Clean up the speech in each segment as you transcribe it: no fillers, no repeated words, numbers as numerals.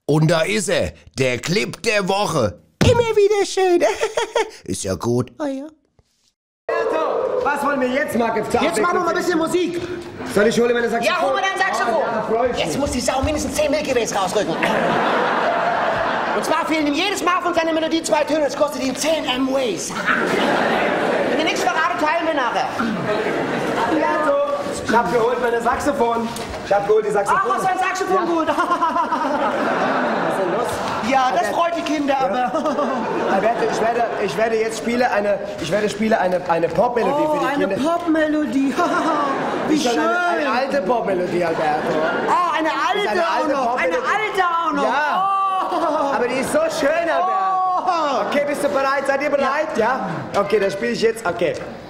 Und da ist er, der Clip der Woche. Immer wieder schön. Ist ja gut. Oh ja. Was wollen wir jetzt machen? Jetzt machen wir mal ein bisschen Musik. Soll ich holen meine Saxophon? Ja, hol mal dein Saxophon. Jetzt muss die Sau mindestens 10 Milky Ways rausrücken. Und zwar fehlen ihm jedes Mal von seiner Melodie 2 Töne. Das kostet ihn 10 M-Ways. Wenn ihr nichts verratet, teilen wir nachher. Alberto, ich hab geholt meine Saxophon. Ich hab geholt die Saxophon. Ach, hast du ein Saxophon geholt? Was ist denn los? Ja, das freut die Kinder, aber... Alberto, ich werde jetzt spielen eine Popmelodie für die Kinder. Eine Popmelodie. Wie schön. Eine alte Popmelodie, Alberto. Oh, eine alte auch noch. Eine alte auch noch. Ja. Oh. Aber die ist so schön, Alberto. Oh. Okay, bist du bereit? Seid ihr bereit? Ja? Okay, dann spiele ich jetzt. Okay.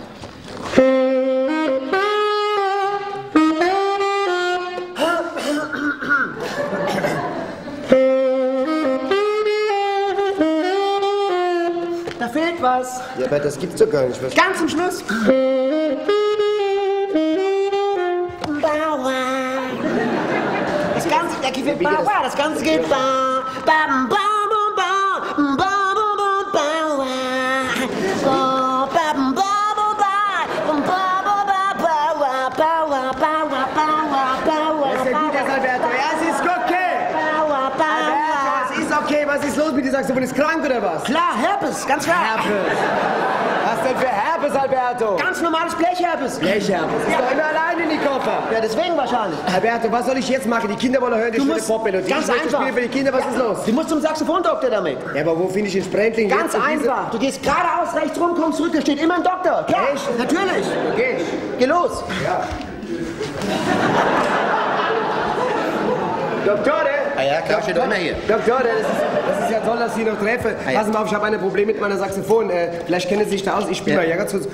Da fehlt was. Ja, aber das gibt's doch gar nicht. Ganz zum Schluss. Das Ganze, der geht das Ganze geht ba, bam, ba, ba, ba, ba, ba, Was ist los mit dir? Saxophon? Ist krank oder was? Klar, Herpes, ganz klar. Herpes. Was denn für Herpes, Alberto? Ganz normales Blechherpes. Blechherpes. Ist doch immer allein in die Koffer. Ja, deswegen wahrscheinlich. Alberto, was soll ich jetzt machen? Die Kinder wollen hören, die schöne Popmelodie. Ganz einfach. Für die Kinder, was ist los? Du musst zum Saxophondoktor damit. Ja, aber wo finde ich den Sprendling? Ganz einfach. Du gehst geradeaus, rechts rum, kommst zurück, da steht immer ein Doktor. Klar. Echt? Natürlich. Okay. Geh los. Ja. Doktore! Ah ja, klar, steht doch immer hier. Doktore, das ist ja toll, dass Sie noch treffen. Ah ja. Passen Sie mal auf, ich habe ein Problem mit meiner Saxophon. Vielleicht kennen Sie sich da aus. Ich spiele mal ja ganz kurz.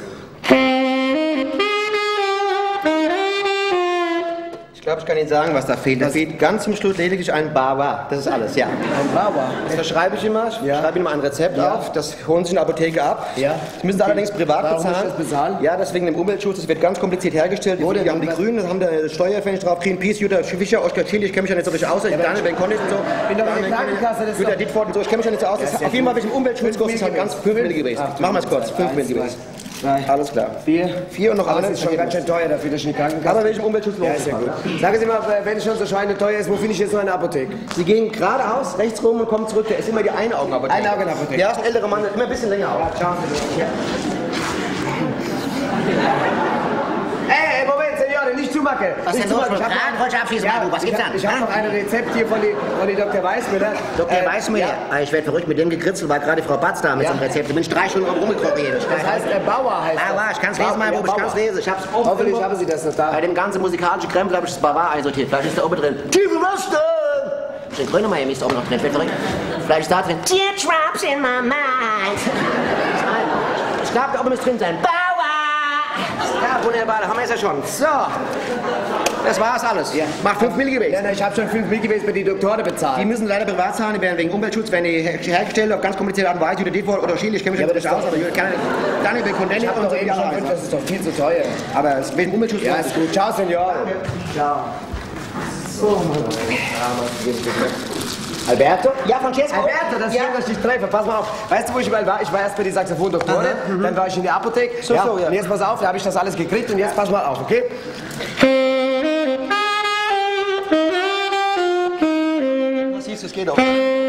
Ich glaube, ich kann Ihnen sagen, was da fehlt. Da fehlt ganz zum Schluss lediglich ein Bawa. Das ist alles, ja. Ein Bauer. Das verschreibe ich immer. Ich schreibe Ihnen mal ein Rezept auf. Das holen Sie in der Apotheke ab. Ja. Das müssen Sie allerdings privat Warum bezahlen. muss ich das bezahlen? Ja, deswegen im Umweltschutz. Das wird ganz kompliziert hergestellt. Wo denn? Wir haben die Grünen, da haben da Steuerpfennig drauf. Greenpeace, Jutta Fischer, Oskar Chili. Ich kenne mich ja nicht so richtig aus. Ich Daniel Ben Connis und so. bin doch in der Krankenkasse, das ist Jutta doch- Dittfort und so. Ich kenne mich ja nicht so aus. Ja, Auf jeden Fall, welchen Umweltschutz kostet es halt ganz 5 Milligewesen. Machen wir es kurz. 5 Milligewesen. Alles klar. 4 und noch Aber eine. das ist schon ganz schön teuer dafür, dass ich in die Krankenkasse... Aber welchem Umweltschutz Ja, lohnt ist sich ja mal? gut. Sagen Sie mal, wenn es schon so schweineteuer ist, wo finde ich jetzt noch eine Apotheke? Sie gehen geradeaus, rechts rum und kommen zurück. Da ist immer die Eine-Augen-Apotheke. Eine-Augen-Apotheke. Ja, ist ein älterer Mann, immer ein bisschen länger auch. Schauen Sie mal. Ey, Moment, Senore, nicht zumachen. Was Nicht denn los? zumachen. Wollte ich abschließen, Manu. Was gibt's dann? Ich habe noch ein Rezept hier von die Dr. Weißmüller. Dr. Weißmüller. Ja. Ich werde verrückt mit dem gekritzelt, war gerade die Frau Batz da mit so einem Rezept. Da bin ich 3 Stunden rumgekommen hier. Das heißt, Bauer heißt Bauer, ich kann's lesen, mein Bub, ich kann's lesen. Ich hab's oben Hoffentlich irgendwo- haben Sie das noch da. Bei dem ganzen musikalischen Krempel habe ich das Bauer einsortiert. Vielleicht ist da oben drin. Tiefe Westen! Den Grönemeyer ist oben noch drin. Ich werd verrückt. Vielleicht ist da drin. Teardrops in my mind. Ich glaube, da oben ist drin sein. Bauer! Ja, wunderbar, da haben wir es ja schon. So, das war's alles. Ja. Macht 5 Milligewesen. Ja, ich habe schon 5 Milligewesen für die Doktore Die bezahlt. müssen leider privat zahlen, die werden wegen Umweltschutz, werden die hergestellt auf ganz komplizierte Art und Weise, Jutta Dittfort oder Chili, ich kenne mich Ja, nicht aber aus, das aber ich kann Daniel Ben Condelli Ich habe und doch so eben ähnliche schon Sachen. das ist doch viel zu teuer. Aber es wegen Umweltschutz. Ja, ist gut. Ciao, Senor. Ciao. Alberto? Ja, Francesco? Alberto, das ist schön, dass ich dich treffe. Pass mal auf. Weißt du, wo ich überall war? Ich war erst bei der Saxophondoktorin, dann war ich in der Apotheke. So, ja. Und jetzt pass auf, da habe ich das alles gekriegt und jetzt pass mal auf, okay? Das hieß, es geht auch.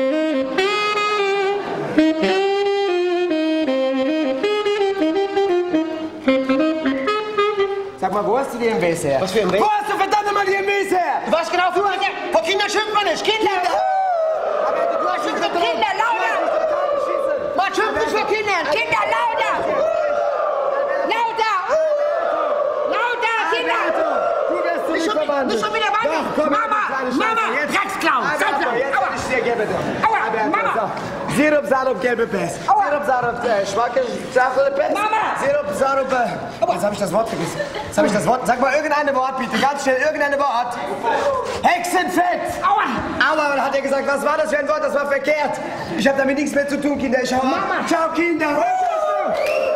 Sag mal, wo hast du die MWs her? Was für MWs? Wo hast du verdammt nochmal die MWs her? Du weißt genau, vor Kindern schimpft man nicht. Kinder! Du hast Schimpft für Kinder, lauter! Man schimpft nicht für Kinder! Kinder, lauter! Lauter! Lauter, Kinder! Du wirst du nicht verwandelt. Nicht schon wieder wandern! Doch, komm, Mama! kleine Scheiße. Mama! Jetzt- Drecksclown! Alberto, Drecksclown! jetzt Aua! will ich dir geben. Aua, Alberto, Mama. so. Sirup, Sarup, gelbe Pest. Aua. Sirup, Sarup, schwacke, Stachel, Pest. Mama. Sirup, Sarup, jetzt habe ich das Wort vergessen. Jetzt habe ich das Wort. Sag mal irgendein Wort bitte, ganz schnell, irgendein Wort. Hexenfett. Aua! Aua, dann hat er gesagt, was war das für ein Wort? Das war verkehrt. Ich habe damit nichts mehr zu tun, Kinder. Ich hau ab. Mama. Ciao, Kinder.